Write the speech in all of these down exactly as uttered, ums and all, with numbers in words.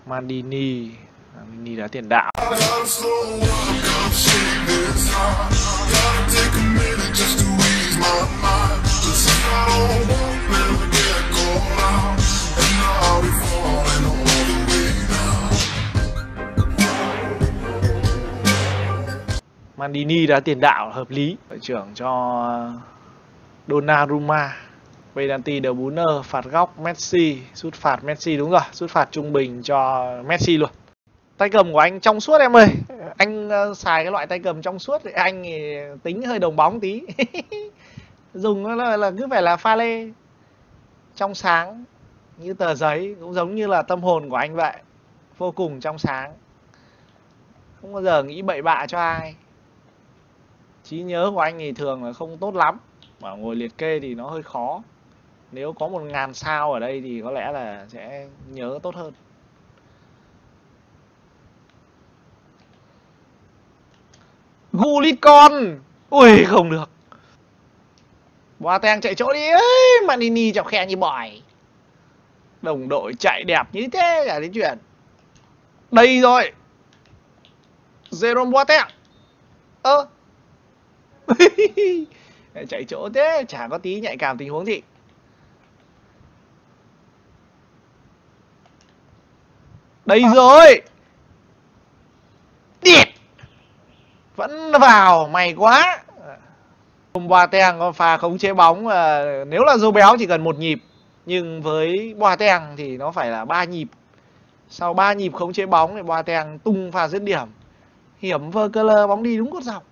Maldini. Maldini đá tiền đạo. Maldini đá tiền đạo hợp lý. Đội trưởng cho Donnarumma. Penalty De Bruyne, phạt góc Messi, sút phạt Messi, đúng rồi, sút phạt trung bình cho Messi luôn. Tay cầm của anh trong suốt em ơi. Anh uh, xài cái loại tay cầm trong suốt thì anh thì tính hơi đồng bóng tí. Dùng nó là, là cứ phải là pha lê trong sáng như tờ giấy, cũng giống như là tâm hồn của anh vậy. Vô cùng trong sáng. Không bao giờ nghĩ bậy bạ cho ai. Trí nhớ của anh thì thường là không tốt lắm. Mà ngồi liệt kê thì nó hơi khó. Nếu có một ngàn sao ở đây thì có lẽ là sẽ nhớ tốt hơn. Gullit con. Ui không được. Boateng chạy chỗ đi ấy. Maldini chọc khe như bòi. Đồng đội chạy đẹp như thế cả cái chuyện. Đây rồi. Jerome Boateng. Ơ. Chạy chỗ thế. Chả có tí nhạy cảm tình huống gì. Đây rồi. Điệt. Vẫn vào, may quá. Boateng có pha khống chế bóng, nếu là dâu béo chỉ cần một nhịp, nhưng với Boateng thì nó phải là ba nhịp. Sau ba nhịp khống chế bóng thì Boateng tung pha dứt điểm. Hiểm vơ cơ lơ, bóng đi đúng cột dọc.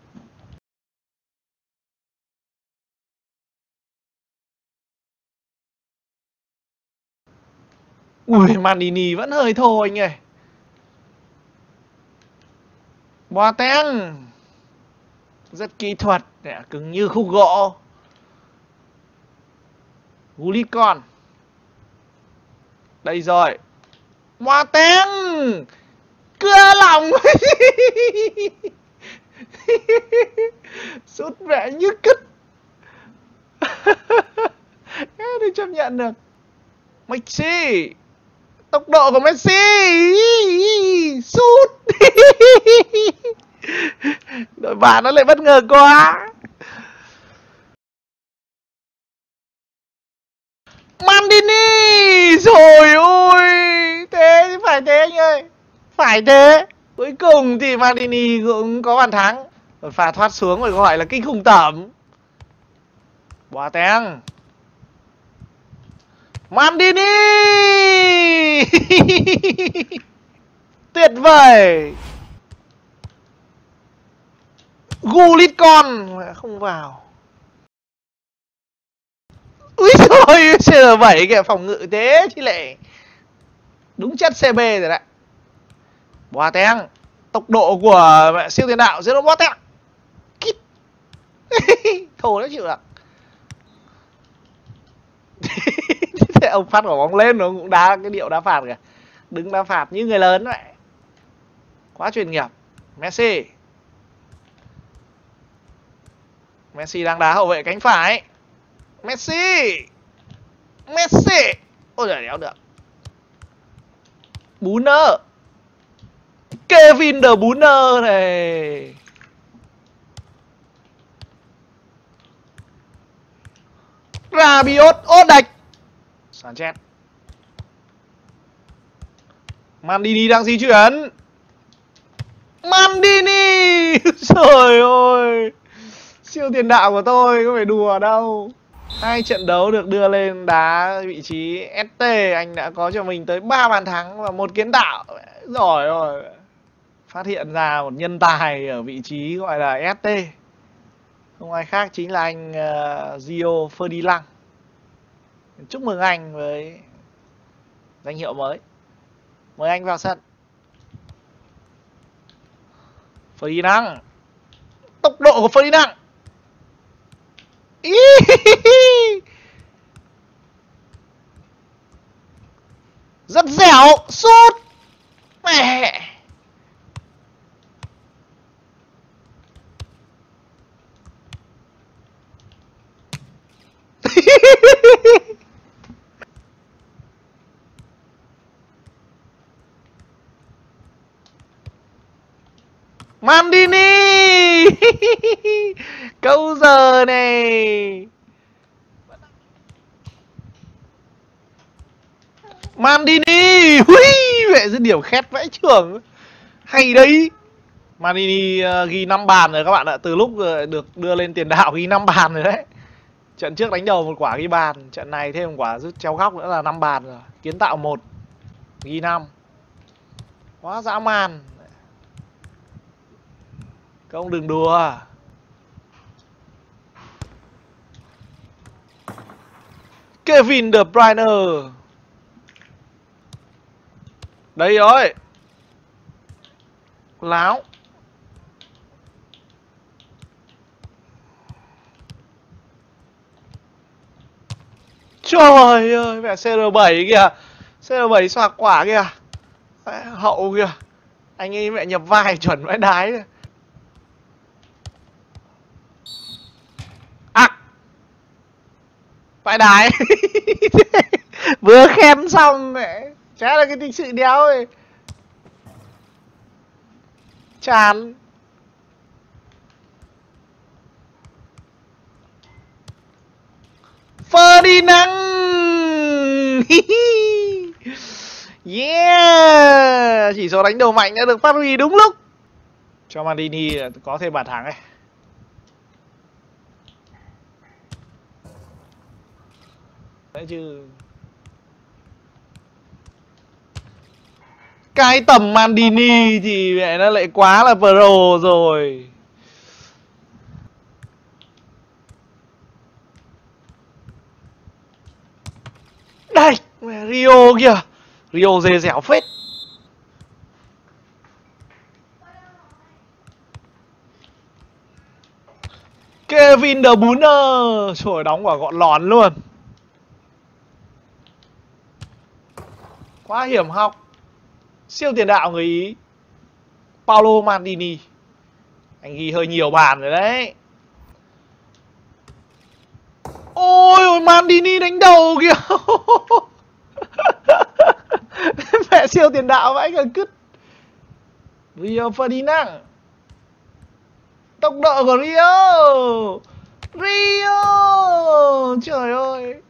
Ui, Maldini vẫn hơi thô anh ơi. Boateng rất kỹ thuật, cứng như khúc gỗ. Gullit con. Đây rồi. Boateng cưa lòng. Sút vẻ như cứt. Tôi chấp nhận được. Messi. Tốc độ của Messi. Sút. Đội bạn nó lại bất ngờ quá. Maldini. Rồi ôi. Thế chứ phải thế anh ơi. Phải thế. Cuối cùng thì Maldini cũng có bàn thắng. Rồi pha thoát xuống rồi gọi là kinh khủng tẩm. Boateng. Maldini. Tuyệt vời. Gullit con. Không vào. Úi trời, C R bảy kìa, phòng ngự thế chứ lệ. Đúng chất C B rồi đấy. Boateng. Tốc độ của siêu tiền đạo Jerome Boateng. Kít. Thổ nó chịu được. Thế ông phát quả bóng lên nó cũng đá cái điệu đá phạt kìa. Đứng đá phạt như người lớn vậy. Quá chuyên nghiệp. Messi. Messi đang đá hậu vệ cánh phải. Messi. Messi. Ôi giời, đéo được. Bruyne. Kevin De Bruyne này. Rabiot. Ốt đạch. Sanchez. Maldini đang di chuyển. Maldini. Trời ơi. Siêu tiền đạo của tôi, có phải đùa đâu. Hai trận đấu được đưa lên đá vị trí ét tê, anh đã có cho mình tới ba bàn thắng và một kiến tạo. Rồi rồi. Phát hiện ra một nhân tài ở vị trí gọi là ét tê. Không ai khác chính là anh uh, Rio Ferdinand. Chúc mừng anh với danh hiệu mới. Mời anh vào sân. Ferdinand. Tốc độ của Ferdinand. Rất dẻo. Sút. Mẹ. Maldini. Câu giờ này. Maldini. Hui, mẹ dứt điểm khét vãi chưởng. Hay đấy. Maldini uh, ghi năm bàn rồi các bạn ạ. Từ lúc uh, được đưa lên tiền đạo ghi năm bàn rồi đấy. Trận trước đánh đầu một quả ghi bàn, trận này thêm một quả rút chéo góc nữa là năm bàn rồi. Kiến tạo một, ghi năm. Quá dã man. Các ông đừng đùa. Kevin De Bruyne. Đây rồi. Láo. Trời ơi, mẹ xê rờ bảy kìa. xê rờ bảy xoạc quả kìa. Hậu kìa. Anh ấy mẹ nhập vai chuẩn vãi đái kìa. À, vãi đái. Vừa khen xong mẹ. Chả là cái tình sự đéo ấy. Chán. Ferdinand. Yeah. Chỉ số đánh đầu mạnh đã được phát huy đúng lúc. Cho Maldini có thêm bàn thắng này. Đấy chứ. Cái tầm Maldini thì mẹ nó lại quá là pro rồi. Đây, mẹ Rio kìa. Rio dê dẻo phết. Kevin De Bruyne. Trời, đóng quả gọn lòn luôn. Quá hiểm học. Siêu tiền đạo người Ý. Paolo Maldini. Anh ghi hơi nhiều bàn rồi đấy. Ôi ôi, Maldini đánh đầu kìa. Mẹ siêu tiền đạo vãi cả cứt. Rio Ferdinand. Tốc độ của Rio. Rio. Trời ơi.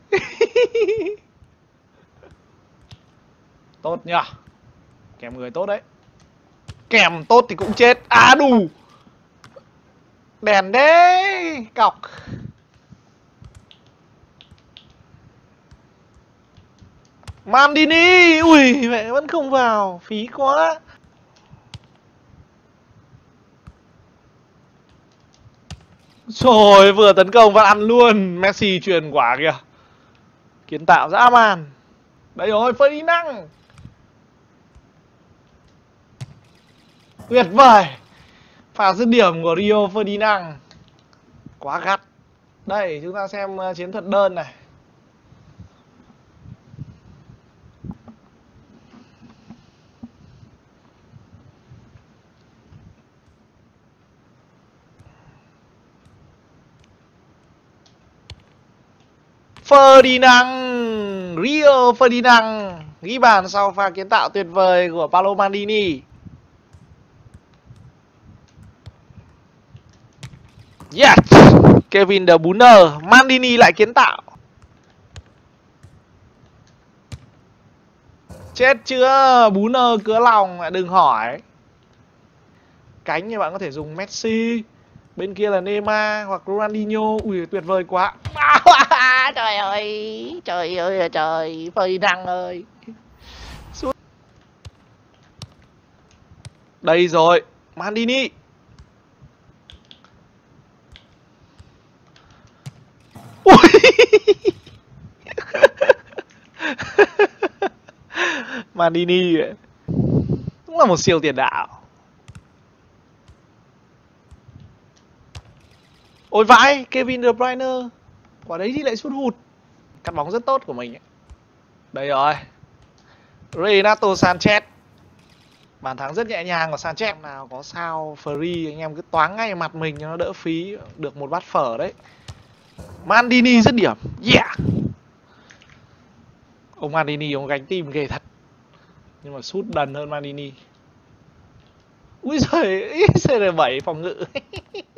Tốt nhá. Kèm người tốt đấy. Kèm tốt thì cũng chết. À đủ. Đèn đấy. Cọc. Maldini. Ui mẹ vẫn không vào. Phí quá. Rồi vừa tấn công và ăn luôn. Messi truyền quả kìa. Kiến tạo dã man. Đây rồi, Ferdinand. Tuyệt vời. Pha dứt điểm của Rio Ferdinand. Quá gắt. Đây, chúng ta xem chiến thuật đơn này. Ferdinand. Rio Ferdinand ghi bàn sau pha kiến tạo tuyệt vời của Paolo Maldini. Yes. Kevin De Bruyne. Maldini lại kiến tạo. Chết chưa. Bruyne cứa lòng. Đừng hỏi. Cánh thì bạn có thể dùng Messi. Bên kia là Neymar hoặc Ronaldinho. Ui tuyệt vời quá. Trời ơi. Trời ơi trời. Ferdinand ơi. Đây rồi. Maldini. Ui. Maldini cũng là một siêu tiền đạo. Ôi vãi, Kevin De Bruyne. Quả đấy thì lại sút hụt. Cắt bóng rất tốt của mình ấy. Đây rồi. Renato Sanchez. Bàn thắng rất nhẹ nhàng của Sanchez. Nào có sao free anh em cứ toáng ngay mặt mình cho nó đỡ phí. Được một bát phở đấy. Maldini dứt điểm. Yeah. Ông Maldini ông gánh tim ghê thật. Nhưng mà sút đần hơn Maldini. Ui Úi giời, xê rờ bảy phòng ngự.